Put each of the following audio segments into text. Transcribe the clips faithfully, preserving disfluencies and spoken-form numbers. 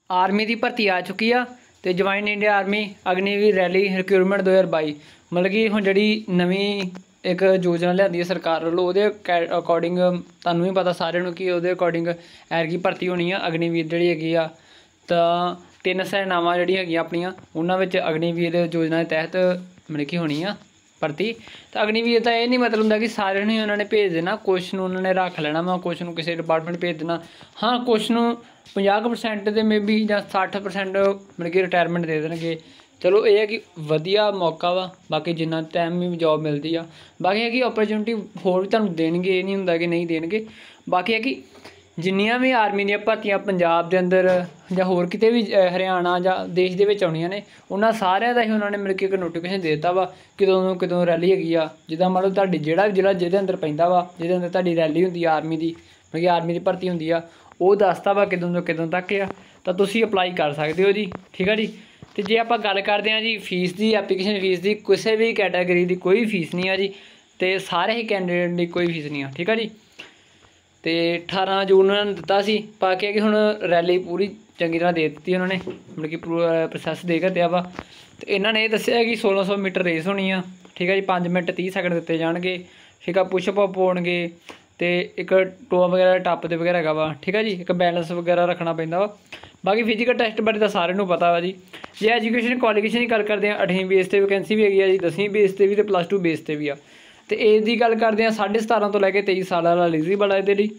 Army की भर्ती आ चुकी आ तो join India army Agniveer rally recruitment दो हज़ार बाई मतलब कि हुण जिहड़ी नवीं एक योजना लिआंदी है सरकार वालों उहदे अकॉर्डिंग तुहानूं भी पता सारिआं नूं कि उहदे अकॉर्डिंग ऐतकी भर्ती होनी आ अग्निवीर जिहड़ी हैगी आ तां तिन्न सेनावां जिहड़ियां हैगियां अपनियां उन्हां विच अग्निवीर योजना के तहत मतलब कि होनी आ भर्ती। तो अग्निवीर का यह नहीं मतलब होंदा कि सारिआं नूं ही उन्होंने भेज देना, कुछ नूं उन्होंने रख लेना वा, कुछ नूं किसी डिपार्टमेंट भेज देना। हाँ कुछ नूं पचास परसेंट दे मे बी जां सठ परसेंट मतलब कि रिटायरमेंट दे देणगे। चलो ये है कि वधिया मौका वा, बाकी जिन्ना टाइम भी जॉब मिलती आ, बाकी है कि अपॉर्चुनिटी होर भी तुहानूं देणगे, ये नहीं हुंदा कि नहीं देणगे। बाकी है कि जिन्नियां भी आर्मी दी भर्तियां पंजाब दे अंदर जां होर किते भी हरियाणा जां देश दे विच आउणियां ने उन्हां सारिआं दा ही उन्होंने मतलब कि इक नोटिफिकेशन दे दित्ता वा कितों कितों रैली हैगी आ। जिद्दां मतलब तुहाडी जेह्ड़ा भी जिला जिहदे अंदर पैंदा वा, जिहदे अंदर तुहाडी रैली हुंदी आ आर्मी दी मतलब कि आर्मी दी भर्ती हुंदी आ, ओह दसदा वा कितों तो कितों तक आ, तां तुसीं अप्लाई कर सकदे हो जी। ठीक है जी। तो जे आपां गल करदे हां जी फीस दी, एप्लीकेशन फीस दी, किसी भी कैटागरी दी कोई फीस नहीं आ जी, ते सारे ही कैंਡੀਡੇਟ दी कोई फीस नहीं आ। ठीक है जी। तो अठारह जून उन्होंने दिता सी, बाकी है कि हुण रैली पूरी चंगी तरह दे दी उन्होंने मतलब कि प्रोसैस दे के दिया वा। तो इन्होंने ये दस्सिआ कि सोलह सौ मीटर रेस होनी आ। ठीक है जी। पाँच मिनट तीह सैकंड दिते जाणगे। ठीक है। पुशअप होणगे तो एक टोआ वगैरह टप दे वगैरह हैगा वा। ठीक है जी। एक बैलेंस वगैरह रखना पैंदा वा। बाकी फिजिकल टैसट बारे तो सारिआं नूं पता वा जी। जे एजुकेशन क्वालिफिकेशन की गल करते हैं अठवीं बेस पर वैकेंसी भी हैगी आ जी, दसवीं बेस पर भी तो प्लस टू बेस पर भी आ। तो एज की गल करते हैं साढ़े सतारह तो लैके तेई साल वाला एलिजिबल है ये।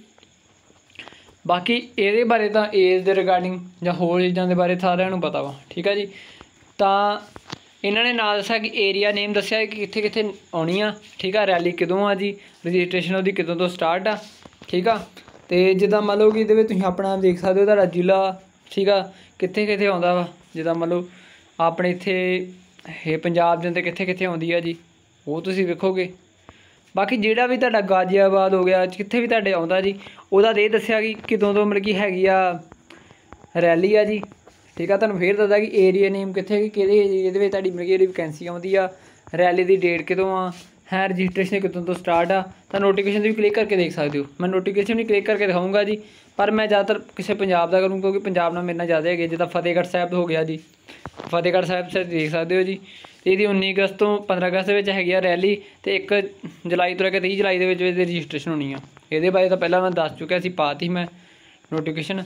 बाकी ये बारे तो एज के रिगार्डिंग जां होर चीज़ों के बारे सारिआं नूं पता वा। ठीक है जी। तो इन्होंने ना दस्सिआ कि एरिया नेम दस्सिआ कि कित्थे कित्थे आउणी आ। ठीक है। रैली कदों आ जी, रजिस्ट्रेशन उसदी कदों तो स्टार्ट आ। ठीक आ। तो जिद्दां मान लो कि इहदे विच तुसीं अपना देख सकदे हो तुहाडा जिला ठीक आ कित्थे कित्थे आउंदा वा। जिद्दां मान लो अपने इत्थे ये पंजाब दे अंदर कित्थे कित्थे आउंदी आ जी, वो तुसीं वेखोगे। बाकी जिहड़ा भी तुहाडा गाजियाबाद हो गया जित्थे भी तुहाडे आउंदा जी ओहदा ये दस्सिआ कि कितों तो मतलब कि हैगी आ रैली आ जी। ठीक है। तुहानूं फिर दस्सदा कि एरिया नेम कित्थे कि किहड़े एरिया दे विच तुहाडी मतलब कि जेह्ड़ी वैकेंसी आउंदी आ, रैली दी डेट कदों आ, है रजिस्ट्रेशन कितों तो स्टार्ट आ। तो नोटिफिकेशन भी क्लिक करके देख सकते हो। मैं नोटिफिकेशन भी क्लिक करके दिखाऊंगा जी, पर मैं ज़्यादातर किसी पंजाब का करूँ क्योंकि पंजाब नाल मेरे नाल ज़्यादा है। जिद्दां फतेहगढ़ साहब हो गया जी, फतेहगढ़ साहब से देख सकते हो जी। ਇਹਦੀ उन्नी अगस्त तो पंद्रह अगस्त ਵਿੱਚ ਹੈਗੀ ਆ ਰੈਲੀ ਤੇ ਇੱਕ ਜੁਲਾਈ ਤੋਂ ਲੈ ਕੇ ਤੀਹ ਜੁਲਾਈ ਦੇ ਵਿੱਚ ਇਹਦੀ ਰਜਿਸਟ੍ਰੇਸ਼ਨ ਹੋਣੀ ਆ। ਇਹਦੇ ਬਾਰੇ ਤਾਂ ਪਹਿਲਾਂ ਮੈਂ ਦੱਸ ਚੁੱਕਿਆ ਸੀ, ਪਾਤੀ ਮੈਂ ਨੋਟੀਫਿਕੇਸ਼ਨ।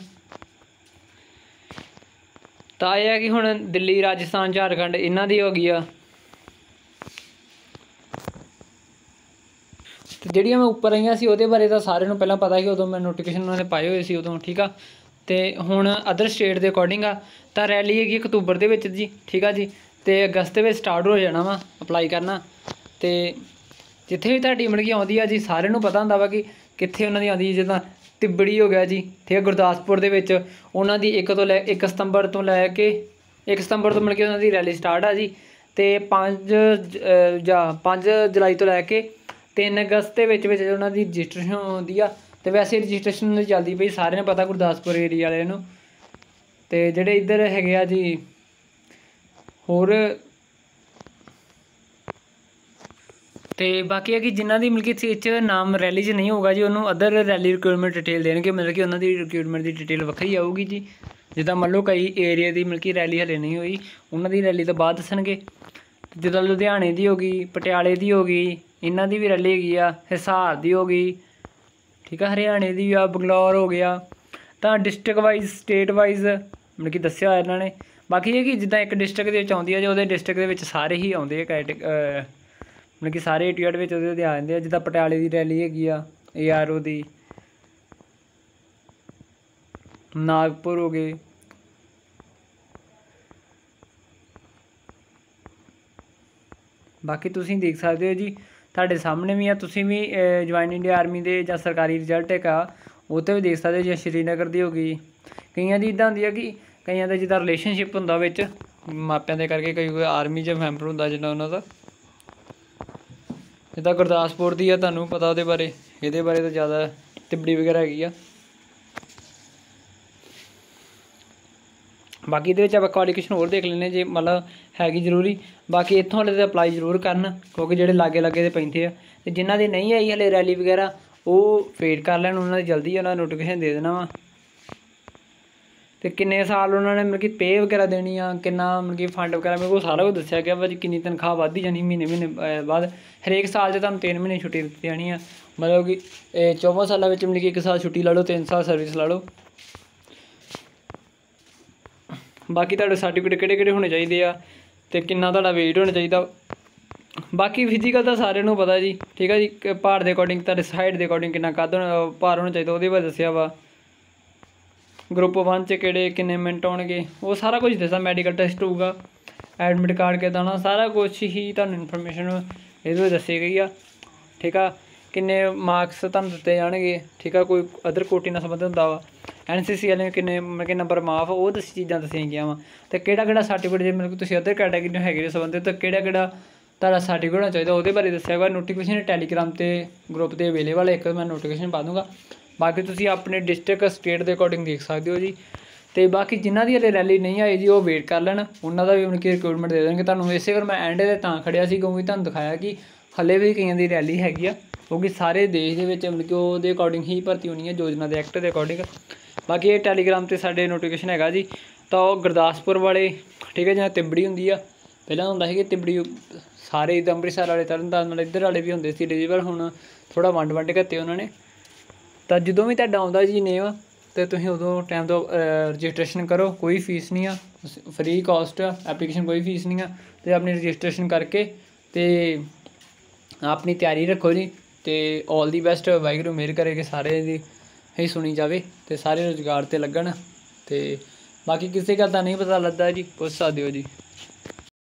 ਤਾਂ ਇਹ ਹੈ ਕਿ ਹੁਣ ਦਿੱਲੀ, ਰਾਜਸਥਾਨ, ਝਾਰਖੰਡ ਇਹਨਾਂ ਦੀ ਹੋ ਗਈ ਆ। ਤੇ ਜਿਹੜੀਆਂ ਮੈਂ ਉੱਪਰ ਆਈਆਂ ਸੀ ਉਹਦੇ ਬਾਰੇ ਤਾਂ ਸਾਰਿਆਂ ਨੂੰ ਪਹਿਲਾਂ ਪਤਾ ਸੀ, ਉਦੋਂ ਮੈਂ ਨੋਟੀਫਿਕੇਸ਼ਨ ਉਹਨਾਂ ਨੇ ਪਾਏ ਹੋਏ ਸੀ ਉਦੋਂ। ਠੀਕ ਆ। ਤੇ ਹੁਣ ਅਦਰ ਸਟੇਟ ਦੇ ਅਕੋਰਡਿੰਗ ਆ ਤਾਂ ਰੈਲੀ ਹੈਗੀ ਅਕਤੂਬਰ ਦੇ ਵਿੱਚ ਜੀ। ਠੀਕ ਆ ਜੀ। तो अगस्त में स्टार्ट हो जाना वा अपलाई करना। तो जिथे भी तुहाडी मतलब कि आउंदी आ जी सारिआं नूं पता हुंदा वा कि कित्थे उन्हां दी आउंदी है। जिद्दां तिब्बड़ी हो गया जी, ठीक है, गुरदासपुर दे विच उन्हां दी एक तो लै एक सितंबर तो लैके एक सितंबर तो मतलब कि उन्हां दी रैली स्टार्ट आ जी। तो पाँच जां पाँच जुलाई तो लैके तीन अगस्त दे विच विच उन्हां दी रजिस्ट्रेशन होंदी आ। तो वैसे रजिस्ट्रेशन चलदी पई, सारिआं नूं पता गुरदासपुर एरिया वालिआं नूं। ते जिहड़े इधर हैगे आ जी होर तो बाकी है कि जिन्हों की मतलब कि इस नाम रैली च नहीं होगा जी उन्होंने अदर रैली रिक्रूटमेंट डिटेल देंगे, मतलब कि उन्होंने रिक्रूटमेंट की डिटेल वक्री आऊगी जी। जिदा मान लो कई एरिया की मतलब कि रैली हले नहीं हुई, उन्होंने रैली तो बाद दसणगे। जिदा लुधियाने की होगी, पटियाले की होगी, इन्हों की भी रैली हैगी आ, हिसार की होगी, ठीक है, हरियाणे की आ, बगलौर हो गया। तो डिस्ट्रिक्ट वाइज स्टेट वाइज मतलब कि दस्सिआ होया इन्होंने। बाकी ये कि जिद्दां एक डिस्ट्रिक्ट दे विच आउंदी है जो उहदे डिस्ट्रिक्ट दे विच सारे ही आउंदे कैटे मतलब कि सारे ए टी एड विच उहदे आ जांदे आ। जिद्दां पटियाले की रैली हैगी आ, ए आर ओ दी, नागपुर हो गए, बाकी तुसीं देख सकते हो जी तुहाडे सामने भी आ। तुसीं भी ज्वाइन इंडिया आर्मी दे जां सरकारी रिजल्ट एक आ वो तो भी देख सकते हो। जिवें श्रीनगर की होगी, कईयां दी इदां हुंदी है कि कईयां दा जिद्दां रिलेशनशिप हुंदा विच मापिਆਂ ਦੇ ਕਰਕੇ कई कोई आर्मी च मैंबर हुंदा जिन्ना उन्हां दा। जिद्दां गुरदासपुर दी आ तुहानूं पता ਉਹਦੇ बारे, ਇਹਦੇ बारे तो ज़्यादा तिब्बड़ी वगैरह हैगी आ। बाकी ये आप क्वालिफिकेशन होर देख लें जे मतलब हैगी जरूरी। बाकी इत्थों हले तो अपलाई जरूर करन क्योंकि जेह्ड़े लागे लागे दे पैंदे आ ते जिन्हां दी नहीं आई हले रैली वगैरह वो वेट कर लैन, उन्हां दी जल्दी उन्हां नोटिफिकेशन दे देना वा। ਤੇ ਕਿੰਨੇ ਸਾਲ ਉਹਨਾਂ ਨੇ ਮਤਲਬ ਕਿ ਪੇ ਵਗੈਰਾ ਦੇਣੀ ਆ, ਕਿੰਨਾ ਮਤਲਬ ਕਿ ਫੰਡ ਵਗੈਰਾ ਮੇਰੇ ਕੋਲ ਸਾਰਾ ਕੁਝ ਦੱਸਿਆ ਗਿਆ ਵਾ ਜੀ। ਕਿੰਨੀ ਤਨਖਾਹ ਵੱਧਦੀ ਜਾਣੀ ਮਹੀਨੇ ਮਹੀਨੇ ਬਾਅਦ, ਹਰੇਕ ਸਾਲ 'ਚ ਤੁਹਾਨੂੰ ਤਿੰਨ ਮਹੀਨੇ ਛੁੱਟੀ ਦਿੱਤੀ ਜਾਣੀ ਆ। ਮਤਲਬ ਕਿ ਇਹ ਚੌਵਾਂ ਸਾਲਾਂ ਵਿੱਚ ਮਤਲਬ ਕਿ ਇੱਕ ਸਾਲ ਛੁੱਟੀ ਲਾ ਲਓ, ਤਿੰਨ ਸਾਲ ਸਰਵਿਸ ਲਾ ਲਓ। ਬਾਕੀ ਤੁਹਾਡੇ ਸਰਟੀਫਿਕੇਟ ਕਿਹੜੇ ਕਿਹੜੇ ਹੋਣੇ ਚਾਹੀਦੇ ਆ ਅਤੇ ਕਿੰਨਾ ਤੁਹਾਡਾ ਵੇਟ ਹੋਣਾ ਚਾਹੀਦਾ। ਬਾਕੀ ਫਿਜ਼ੀਕਲ ਤਾਂ ਸਾਰਿਆਂ ਨੂੰ ਪਤਾ ਜੀ, ਠੀਕ ਆ ਜੀ। ਭਾਰ ਦੇ ਅਕੋਰਡਿੰਗ ਤੁਹਾਡੇ ਹਾਈਟ ਦੇ ਅਕੋਰਡਿੰਗ ਕਿੰਨਾ ਕੱਦ ਹੋਣਾ ਭਾਰ ਹੋਣਾ ਚਾਹੀਦਾ, ਉਹਦੇ ਬਾਰੇ ਦੱਸਿਆ ਵਾ। ਗਰੁੱਪ ਵਨ 'ਚ ਕਿਹੜੇ ਕਿੰਨੇ ਮਿੰਟ ਹੋਣਗੇ, ਉਹ ਸਾਰਾ ਕੁਝ ਦੱਸਿਆ। ਮੈਡੀਕਲ ਟੈਸਟ ਹੋਊਗਾ, ਐਡਮਿਟ ਕਾਰਡ ਕਿੱਦਾਂ ਆਉਣਾ, ਸਾਰਾ ਕੁਛ ਹੀ ਤੁਹਾਨੂੰ ਇਨਫੋਰਮੇਸ਼ਨ ਇਹਦੇ ਵਿੱਚ ਦੱਸੀ ਗਈ ਆ, ਠੀਕ ਆ। ਕਿੰਨੇ ਮਾਰਕਸ ਤੁਹਾਨੂੰ ਦਿੱਤੇ ਜਾਣਗੇ, ਠੀਕ ਆ। ਕੋਈ ਅਦਰ ਕੋਟੀ ਨਾਲ ਸੰਬੰਧਿਤ ਹੁੰਦਾ ਵਾ। ਐਨ ਸੀ ਸੀ ਵਾਲੇ ਕਿੰਨੇ ਮਤਲਬ ਕਿ ਨੰਬਰ ਮਾਫ, ਉਹ ਦੱਸੀ ਚੀਜ਼ਾਂ ਦੱਸੀਆਂ ਗਈਆਂ ਵਾ। ਅਤੇ ਕਿਹੜਾ ਕਿਹੜਾ ਸਰਟੀਫਿਕੇਟ ਜੇ ਮਤਲਬ ਕਿ ਤੁਸੀਂ ਅਦਰ ਕੈਟਾਗਰੀ ਨੂੰ ਹੈਗੇ ਸੰਬੰਧਿਤ, ਤਾਂ ਕਿਹੜਾ ਕਿਹੜਾ ਤੁਹਾਡਾ ਸਰਟੀਫਿਕੇਟ ਹੋਣਾ ਚਾਹੀਦਾ, ਉਹਦੇ ਬਾਰੇ ਦੱਸਿਆ ਵਾ। ਨੋਟੀਫਿਕੇਸ਼ਨ ਟੈਲੀਗ੍ਰਾਮ 'ਤੇ ਗਰੁੱਪ 'ਤੇ ਅਵੇਲੇਬਲ ਹੈ, ਇੱਕ ਮੈਂ ਨੋਟੀਫਿਕੇਸ਼ਨ ਪਾ ਦੂੰਗਾ। ਬਾਕੀ ਤੁਸੀਂ ਆਪਣੇ ਡਿਸਟ੍ਰਿਕਟ ਸਟੇਟ ਦੇ ਅਕੋਰਡਿੰਗ ਦੇਖ ਸਕਦੇ ਹੋ ਜੀ। ਅਤੇ ਬਾਕੀ ਜਿਨ੍ਹਾਂ ਦੀ ਹਲੇ ਰੈਲੀ ਨਹੀਂ ਆਈ ਜੀ, ਉਹ ਵੇਟ ਕਰ ਲੈਣ, ਉਹਨਾਂ ਦਾ ਵੀ ਮਤਲਬ ਕਿ ਰਿਕਰੂਟਮੈਂਟ ਦੇ ਦੇਣਗੇ ਤੁਹਾਨੂੰ। ਇਸੇ ਕਰ ਮੈਂ ਐਂਡ 'ਤੇ ਤਾਂ ਖੜਿਆ ਸੀ ਕਿਉਂਕਿ ਤੁਹਾਨੂੰ ਦਿਖਾਇਆ ਕਿ ਹਲੇ ਵੀ ਕਈਆਂ ਦੀ ਰੈਲੀ ਹੈਗੀ ਆ, ਕਿਉਂਕਿ ਸਾਰੇ ਦੇਸ਼ ਦੇ ਵਿੱਚ ਮਤਲਬ ਕਿ ਉਹਦੇ ਅਕੋਰਡਿੰਗ ਹੀ ਭਰਤੀ ਹੋਣੀ ਹੈ, ਯੋਜਨਾ ਦੇ ਐਕਟ ਦੇ ਅਕੋਰਡਿੰਗ। ਬਾਕੀ ਇਹ ਟੈਲੀਗ੍ਰਾਮ 'ਤੇ ਸਾਡੇ ਨੋਟੀਫਿਕੇਸ਼ਨ ਹੈਗਾ ਜੀ। ਤਾਂ ਉਹ ਗੁਰਦਾਸਪੁਰ ਵਾਲੇ, ਠੀਕ ਹੈ, ਜਾਂ ਤਿਬੜੀ ਹੁੰਦੀ ਆ, ਪਹਿਲਾਂ ਹੁੰਦਾ ਸੀ ਕਿ ਤਿਬੜੀ ਸਾਰੇ ਇੱਦਾਂ ਅੰਮ੍ਰਿਤਸਰ ਵਾਲੇ, ਤਰਨਤਾਰਨ ਵਾਲੇ, ਇੱਧਰ ਵਾਲੇ ਵੀ ਹੁੰਦੇ ਸੀ ਐਲੀਜੀਬਲ, ਹੁਣ ਥੋੜ੍ਹਾ ਵੰਡ ਵੰਡ ਕਰਤੇ ਉਹਨਾਂ ਨੇ। ਤਾਂ ਜਦੋਂ ਵੀ ਤੁਹਾਡਾ ਆਉਂਦਾ ਜੀ ਨੇਮ, ਅਤੇ ਤੁਸੀਂ ਉਦੋਂ ਟਾਈਮ ਤੋਂ ਰਜਿਸਟ੍ਰੇਸ਼ਨ ਕਰੋ, ਕੋਈ ਫੀਸ ਨਹੀਂ ਆ, ਫਰੀ ਕਾਸਟ ਆ ਐਪਲੀਕੇਸ਼ਨ, ਕੋਈ ਫੀਸ ਨਹੀਂ ਆ। ਅਤੇ ਆਪਣੀ ਰਜਿਸਟ੍ਰੇਸ਼ਨ ਕਰਕੇ ਅਤੇ ਆਪਣੀ ਤਿਆਰੀ ਰੱਖੋ ਜੀ। ਅਤੇ ਆਲ ਦੀ ਬੈਸਟ, ਵਾਹਿਗੁਰੂ ਮਿਹਰ ਕਰੇ ਕਿ ਸਾਰੇ ਦੀ ਹੀ ਸੁਣੀ ਜਾਵੇ ਅਤੇ ਸਾਰੇ ਰੁਜ਼ਗਾਰ 'ਤੇ ਲੱਗਣ। ਅਤੇ ਬਾਕੀ ਕਿਸੇ ਗੱਲ ਦਾ ਨਹੀਂ ਪਤਾ ਲੱਗਦਾ ਜੀ, ਪੁੱਛ ਸਕਦੇ ਹੋ ਜੀ।